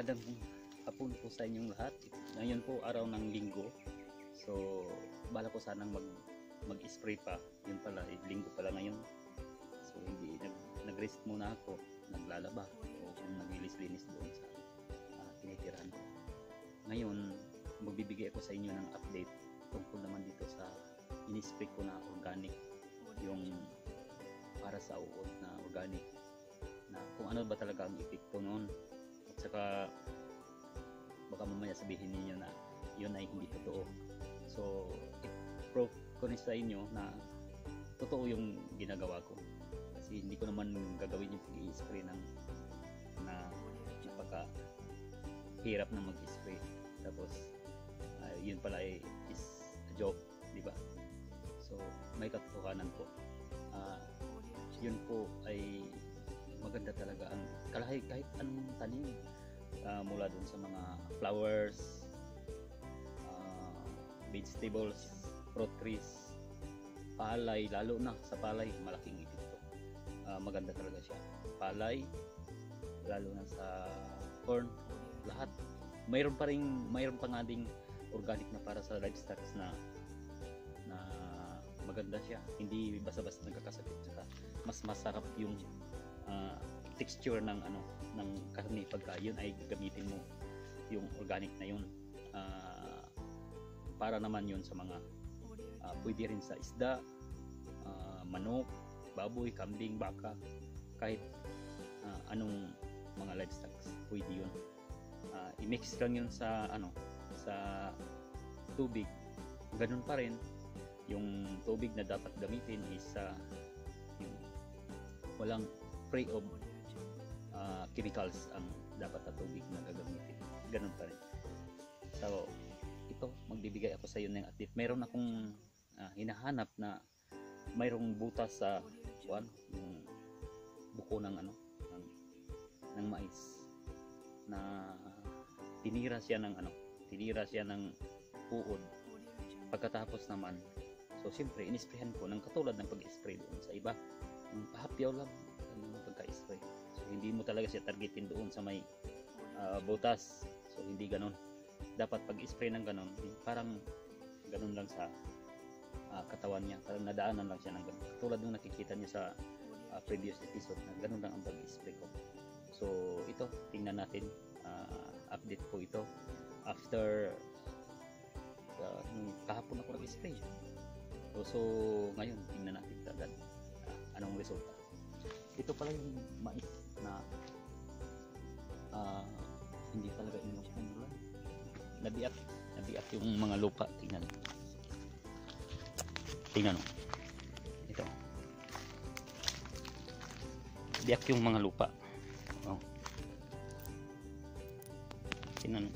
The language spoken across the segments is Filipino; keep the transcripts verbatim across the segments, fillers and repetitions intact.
Magandang hapon po sa inyong lahat. Ngayon po araw ng linggo. So, bala ko sanang mag mag-spray pa. Yun pala, eh, linggo pala ngayon. So, hindi nag nag-rest muna ako, naglalaba o kung naglilis-linis doon sa uh, tinitirahan ko. Ngayon, magbibigay ako sa inyo ng update tungkol naman dito sa in-spray ko na organic, yung para sa uod na organic, na kung ano ba talaga ang epekto noon. At saka baka mamaya sabihin niyo na yun ay hindi totoo. So i-prove ko na sa inyo na totoo yung ginagawa ko, kasi hindi ko naman gagawin yung pag-i-spray ng na napaka hirap na mag-spray tapos uh, yun pala ay is a joke, di ba? So may katotohanan po. Uh, yun po ay maganda talaga ang kahit, kahit anong tanim, uh, mula dun sa mga flowers, uh, vegetables, fruit trees, palay, lalo na sa palay malaking epekto. Uh, maganda talaga siya, palay, lalo na sa corn, lahat. Mayroon pa rin, mayroon pa nga ding organic na para sa livestock na na maganda siya, hindi basta-basta nagkakasakit, saka mas masarap yung uh, texture ng ano ng karne pagka yun ay gamitin mo yung organic na yun. Uh, para naman yun sa mga uh, pwede rin sa isda, uh, manok, baboy, kambing, baka, kahit uh, anong mga livestock pwede yun. Uh, i-mix lang yun sa ano sa tubig, ganun pa rin. Yung tubig na dapat gamitin is uh, yung walang free of uh, chemicals ang dapat na tubig na gagamitin, ganun pa rin. So ito, magbibigay ako sa iyo ng update. Mayroon akong uh, hinahanap na mayroong butas sa kuan, yung buko ng ano ng, ng mais na tinira siya ng ano tinira siya ng uod. Pagkatapos naman, so siyempre inisprayan ko ng katulad ng pag-spray doon sa iba, yung pahapyaw lang ng pagka-spray. So hindi mo talaga siya targetin doon sa may uh, butas. So hindi ganon. Dapat pag-spray ng ganon, parang ganon lang sa uh, katawan niya, parang nadaanan lang siya ng ganon. Katulad nung nakikita niyo sa uh, previous episode na ganon lang ang pag-spray ko. So ito, tingnan natin, uh, update po ito after uh, kahapon ako nag-spray. So, so ngayon tingnan natin agad uh, anong resulta. Ito pala yung mais na uh, hindi talaga inuulan, nabiak nabiak yung mga lupa. Tingnan tingnan mo ito, biak yung mga lupa. Oh. Tingnan mo.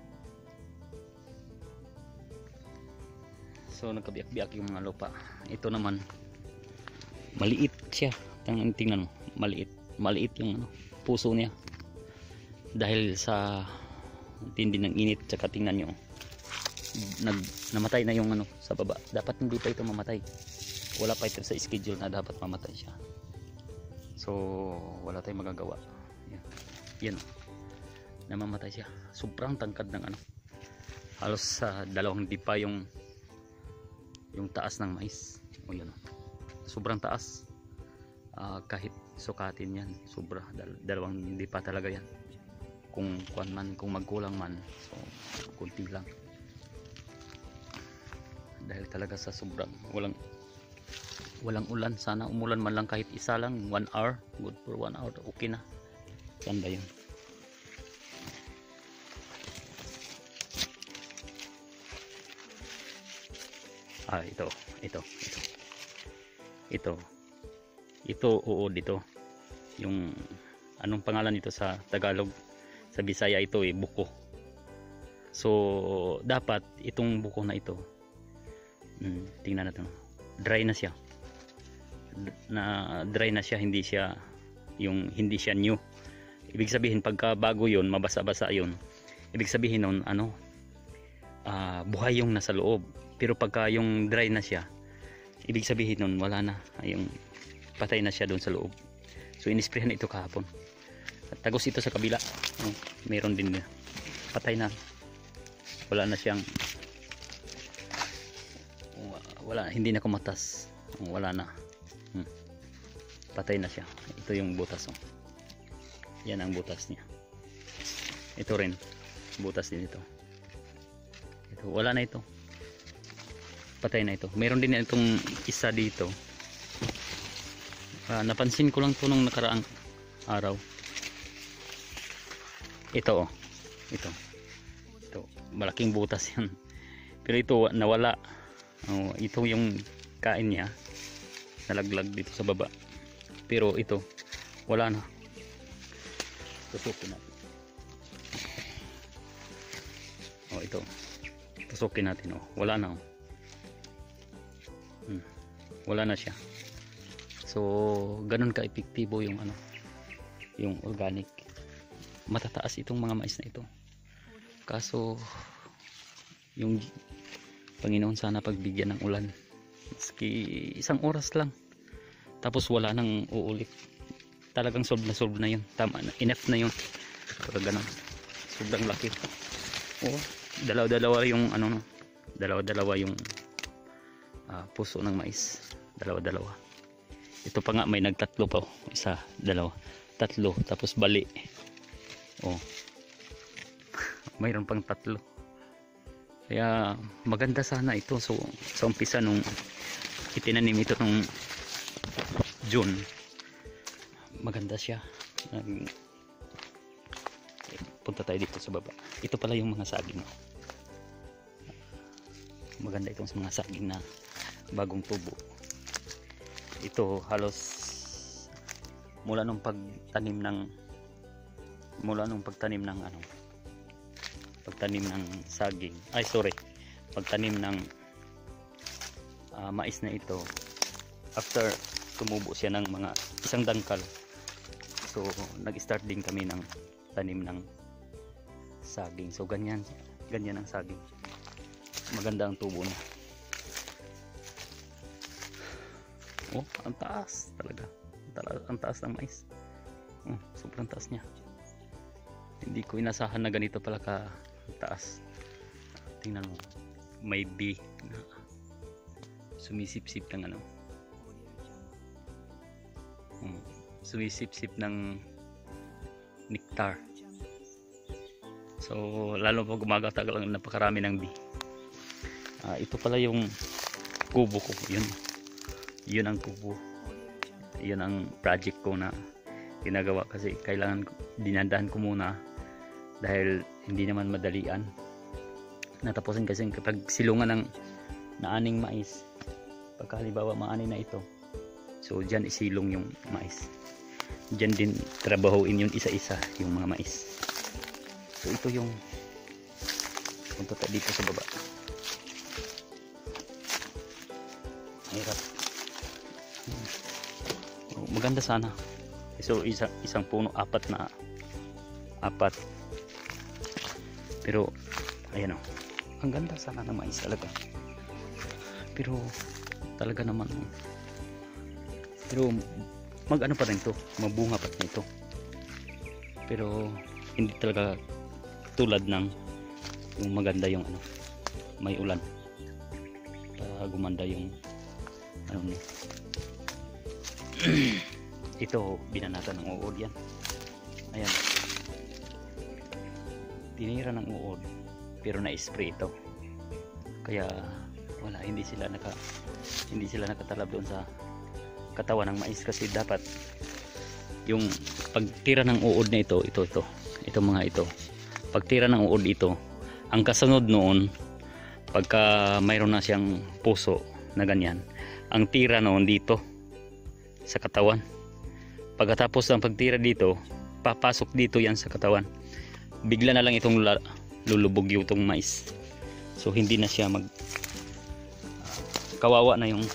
So nagkabiyak-biyak yung mga lupa. Ito naman maliit siya. Tingnan mo, maliit. Maliit yung ano, puso niya. Dahil sa tindi ng init, tsaka tingnan nyo, nag, namatay na yung ano sa baba. Dapat hindi pa ito mamatay. Wala pa ito sa schedule na dapat mamatay siya. So wala tayong magagawa. Yan. Yan. Namamatay siya. Sobrang tangkad ng ano. Halos sa uh, dalawang dipa yung yung taas ng mais. O yun, sobrang taas. Uh, kahit sukatin yan, sobra, dal dalawang hindi pa talaga yan, kung kuan man, kung magkulang man. So kunti lang, dahil talaga sa sobrang walang walang ulan. Sana umulan man lang kahit isa lang, one hour, good for one hour, okay na. Yan ba yun? Ah, ito, ito, ito, ito, ito, oo, dito, yung, anong pangalan nito sa Tagalog, sa Bisaya ito eh, buko. So, dapat, itong buko na ito, hmm, tingnan natin, dry na siya, na, dry na siya, hindi siya, yung, hindi siya new. Ibig sabihin, pagka bago yun, mabasa-basa yun, ibig sabihin nun, ano, uh, buhay yung nasa loob. Pero pagka yung dry na siya, ibig sabihin nun wala na, yung patay na siya doon sa loob. So inisprayan ito kahapon. At tagos ito sa kabila. Oh, meron din na. Patay na. Wala na siyang wala, hindi na kumatas. Wala na. Hmm. Patay na siya. Ito yung butas. Oh. Yan ang butas niya. Ito rin. Butas din ito. Ito, wala na ito. Patay na ito. Meron din itong isa dito. Ah, napansin ko lang ito nung nakaraang araw. Ito oh. Ito. Ito. Malaking butas yan. Pero ito nawala. Oh, ito yung kain niya. Nalaglag dito sa baba. Pero ito wala na. Tusukin natin. Oh, ito. Tusukin natin oh. Wala na oh. Hmm. Wala na siya. So, ganun ka-epektibo yung ano, yung organic. Matataas itong mga mais na ito. Kaso yung Panginoon sana pagbigyan ng ulan. Maski isang oras lang. Tapos wala nang uulit. Talagang solve na solve na yun. Tama na. Enough na yun. Pag ganun. Sobrang laki. Oo. Dalawa-dalawa yung ano no. Dalawa-dalawa yung uh, puso ng mais. Dalawa-dalawa. Ito pa nga may nagtatlo pa. Isa, dalawa, tatlo. Tapos bali. Oh. Mayroon pang tatlo. Kaya maganda sana ito. So sa umpisa nung itinanim ito nung June, maganda siya. Nag punta tayo dito sa baba. Ito pala yung mga saging. Maganda itong mga saging na bagong tubo. Ito halos mula nung pagtanim ng mula nung pagtanim ng ano pagtanim ng saging, ay sorry pagtanim ng uh, mais na ito, after tumubo siya ng mga isang dangkal, so nag-start din kami ng tanim ng saging. So ganyan ganyan ang saging, maganda ang tubo niya. Oh, ang taas talaga, ang taas ng mais. Oh, sobrang taas niya. Hindi ko inasahan na ganito pala ka taas. Tingnan mo, may bee na sumisip-sip ng ano, hmm, sumisip-sip ng nectar. So lalo pag gumagatagal lang, napakarami ng bee. Uh, ito pala yung kubo ko. Yun, yun ang kubo. Yun ang project ko na ginagawa kasi kailangan dinandahan ko muna dahil hindi naman madalian natapusin kasi kapag silungan ng naaning mais, pagka halimbawa maani na ito, so dyan isilong yung mais, dyan din trabahuin yun isa-isa yung mga mais. So ito yung punta tayo dito sa baba. Hirap. Oh, maganda sana. So isa, isang puno, apat na apat. Pero ayan o, ang ganda sana ng mais talaga. Pero talaga naman, pero mag ano pa rin to, mabunga pa rin ito. Pero hindi talaga tulad ng yung maganda yung ano, may ulan para gumanda yung ano niya. Ito binanatan ng uod yan. Ayan, tinira ng uod pero na-spray ito, kaya wala, hindi sila naka hindi sila nakatalab doon sa katawan ng mais. Kasi dapat yung pagtira ng uod na ito, ito ito ito mga ito, pagtira ng uod ito, ang kasunod noon pagka mayroon na siyang puso na ganyan, ang tira noon dito sa katawan. Pagkatapos ng pagtira dito, papasok dito yan sa katawan, bigla na lang itong lulubog yung itong mais. So hindi na siya mag kawawa na yung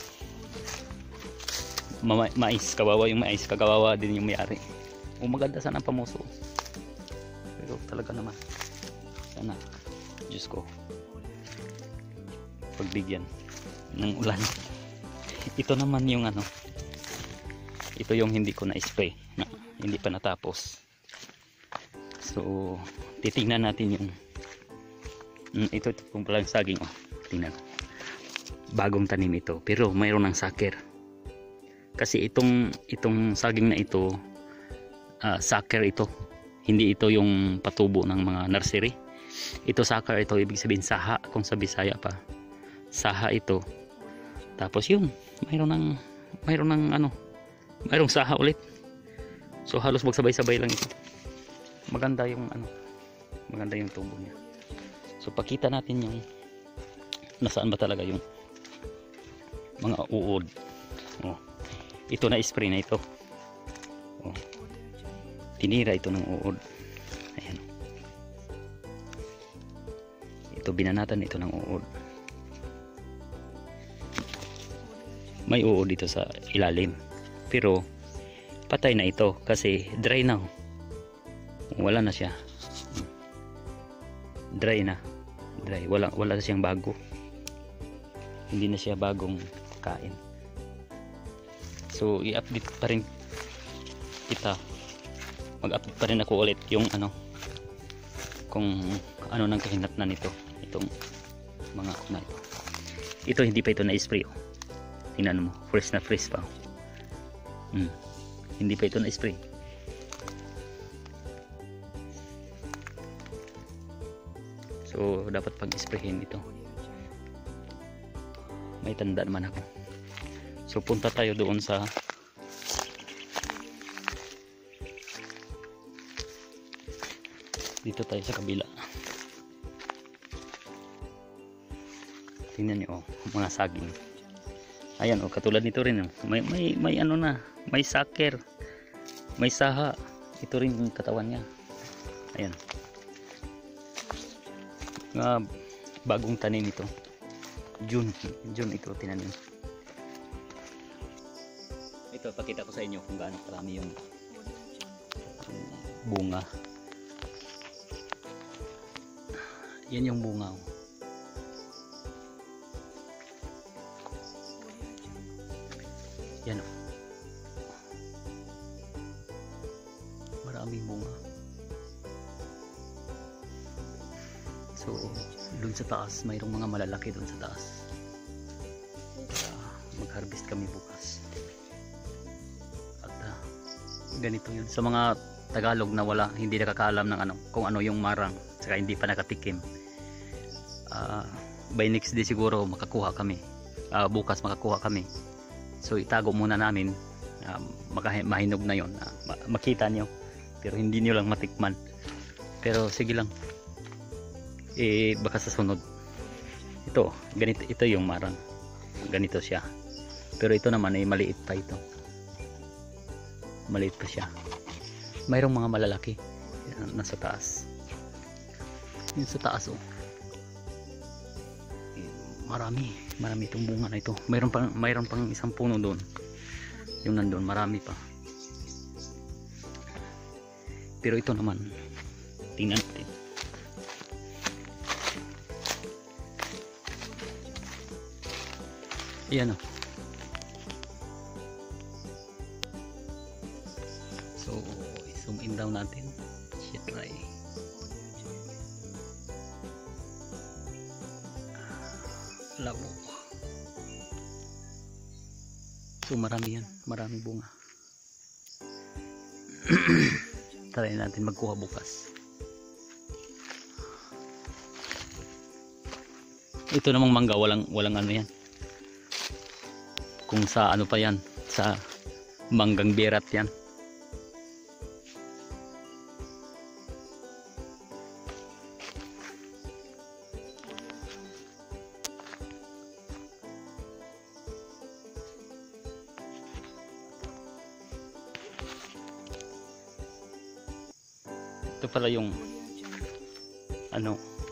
ma mais, kawawa yung mais, kagawawa din yung may-ari. O maganda sana ang pamuso, pero talaga naman sana, Diyos ko, pagbigyan ng ulan. Ito naman yung ano, ito yung hindi ko na-spray, na hindi pa natapos. So titingnan natin yung mm, ito, ito kung palang saging. Oh, tingnan, bagong tanim ito pero mayroon ng sucker. Kasi itong itong saging na ito, uh, sucker ito, hindi ito yung patubo ng mga nursery. Ito sucker ito, ibig sabihin saha kung sa Bisaya pa, saha ito. Tapos yun, mayroon ng mayroon ng ano, mayroong saha ulit. So halos magsabay-sabay lang ito. Maganda yung ano, maganda yung tubo niya. So pakita natin yung nasaan ba talaga yung mga uod. Oh, ito na spray na ito. Oh, tinira ito ng uod. Ayan, ito binanatan ito ng uod. May uod dito sa ilalim pero patay na ito kasi dry na. Wala na siya, dry na, dry, wala, wala na siyang bago, hindi na siya bagong kain. So i-update pa rin kita, mag-update pa rin ako ulit yung ano, kung ano nang kahinatnan nito, itong mga na ito. Ito hindi pa ito na-spray. Oh, tingnan mo, fresh na fresh pa. Hmm. Hindi pa ito na-spray. So dapat pag-sprayin ito. May tanda naman ako. So punta tayo doon sa dito tayo sa kabila. Tingnan niyo, oh, mga saging. Ayan, oh, katulad nito rin, oh. May may may ano na, may sucker, may saha. Ito rin yung katawan niya. Ayan. Nga bagong tanim ito. June, June ito tinanim. Ito pakita ko sa inyo kung gaano karami yung bunga. Yan yung bunga. Yan, oh. Maraming bunga. So doon sa taas mayroong mga malalaki doon sa taas. Uh, mag-harvest kami bukas. At uh, ganito yun sa mga Tagalog na wala, hindi nakakaalam ng ano, kung ano yung marang, saka hindi pa nakatikim. Uh, by next day siguro makakuha kami. Uh, bukas makakuha kami. So itago muna namin, uh, mahinog na yon, uh, makita nyo pero hindi nyo lang matikman. Pero sige lang, eh baka sa sunod. Ito ganito, ito yung marang, ganito siya, pero ito naman ay maliit pa, ito maliit pa siya. Mayroong mga malalaki nasa taas, yun sa taas. Oh, marami marami itong bunga na ito. Mayroon pang mayroon pang isang puno doon, yung nandun marami pa. Pero ito naman, tingnan natin. Ayan, oh. So zoom in down natin. Shit, try. Labo. So marami yan, maraming bunga. Try natin magkuha bukas. Ito namang mangga, walang walang ano yan. Kung sa ano pa yan, sa manggang berat yan. Ito pala yung ano,